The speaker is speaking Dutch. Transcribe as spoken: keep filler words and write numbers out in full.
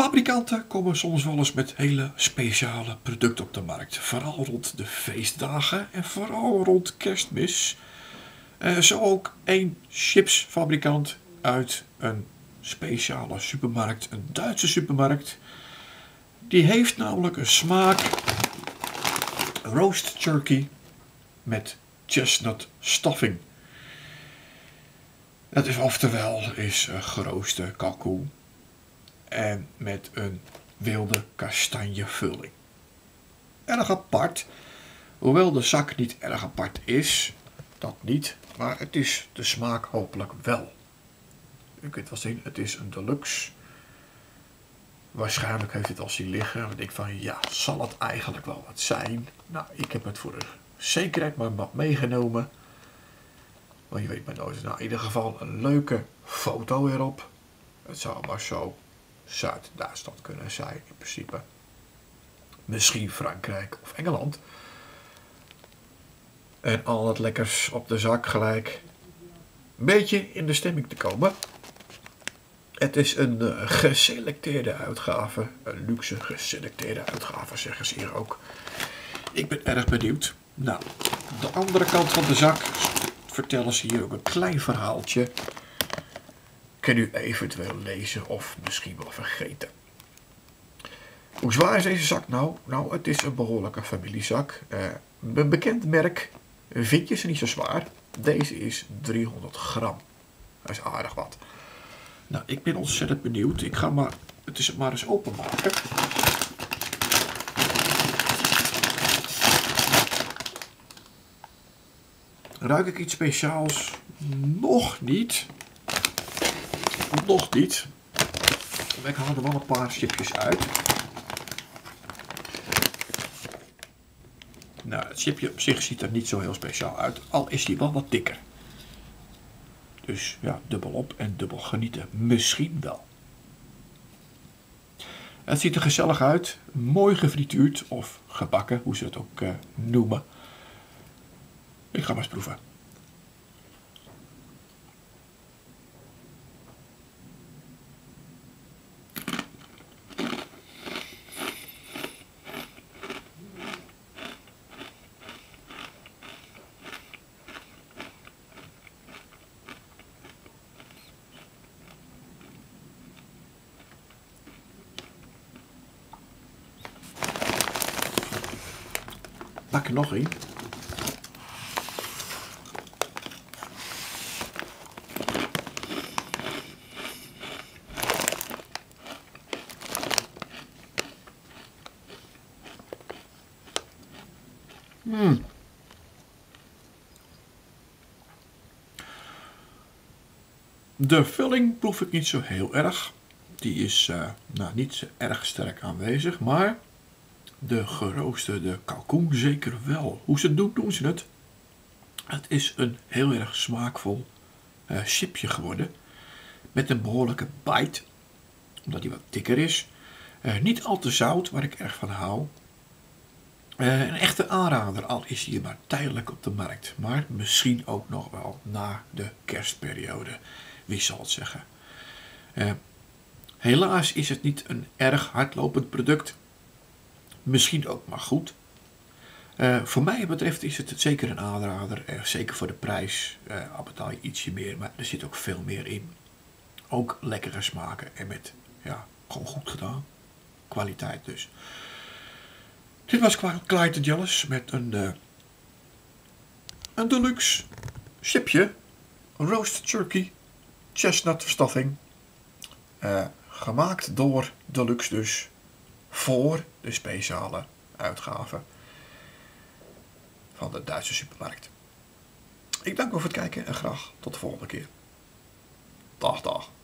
Fabrikanten komen soms wel eens met hele speciale producten op de markt. Vooral rond de feestdagen en vooral rond Kerstmis. Uh, zo ook één chipsfabrikant uit een speciale supermarkt, een Duitse supermarkt. Die heeft namelijk een smaak roast turkey met chestnut stuffing. Dat is oftewel is uh, geroosterde kalkoen en met een wilde kastanjevulling. Erg apart, hoewel de zak niet erg apart is, dat niet, maar het is de smaak hopelijk wel. U kunt wel zien, het is een deluxe. Waarschijnlijk heeft het al zien liggen. Dan denk ik van, ja, zal het eigenlijk wel wat zijn? Nou, ik heb het voor de zekerheid maar wat meegenomen. Maar je weet maar nooit. Nou, in ieder geval een leuke foto erop. Het zou maar zo Zuid-Duitsland kunnen zijn, in principe. Misschien Frankrijk of Engeland. En al het lekkers op de zak gelijk. Een beetje in de stemming te komen. Het is een uh, geselecteerde uitgave. Een luxe geselecteerde uitgave, zeggen ze hier ook. Ik ben erg benieuwd. Nou, de andere kant van de zak vertellen ze hier ook een klein verhaaltje. Kan u eventueel lezen of misschien wel vergeten. Hoe zwaar is deze zak nou? Nou, het is een behoorlijke familiezak. Uh, een bekend merk vind je ze niet zo zwaar. Deze is driehonderd gram. Dat is aardig wat. Nou, ik ben ontzettend benieuwd. Ik ga maar, het is maar eens openmaken. Ruik ik iets speciaals? Nog niet. Nog niet. Maar ik haal er wel een paar chipjes uit. Nou, het chipje op zich ziet er niet zo heel speciaal uit. Al is die wel wat dikker. Dus ja, dubbel op en dubbel genieten. Misschien wel. Het ziet er gezellig uit. Mooi gefrituurd of gebakken, hoe ze het ook uh, noemen. Ik ga maar eens proeven. Pak er nog een. Hmm. De vulling proef ik niet zo heel erg. Die is uh, nou, niet zo erg sterk aanwezig, maar de geroosterde kalkoen zeker wel. Hoe ze het doen, doen ze het. Het is een heel erg smaakvol uh, chipje geworden. Met een behoorlijke bite. Omdat hij wat dikker is. Uh, niet al te zout, waar ik erg van hou. Uh, een echte aanrader, al is hij maar tijdelijk op de markt. Maar misschien ook nog wel na de kerstperiode. Wie zal het zeggen. Uh, helaas is het niet een erg hardlopend product. Misschien ook maar goed. Uh, voor mij betreft is het zeker een aanrader. Uh, zeker voor de prijs. Uh, al betaal je ietsje meer, maar er zit ook veel meer in. Ook lekkere smaken en met, ja, gewoon goed gedaan. Kwaliteit dus. Dit was Clyde Jealous met een, uh, een deluxe chipje. Roast turkey. Chestnut stuffing. Uh, gemaakt door Deluxe dus. Voor de speciale uitgave van de Duitse supermarkt. Ik dank u voor het kijken en graag tot de volgende keer. Dag, dag.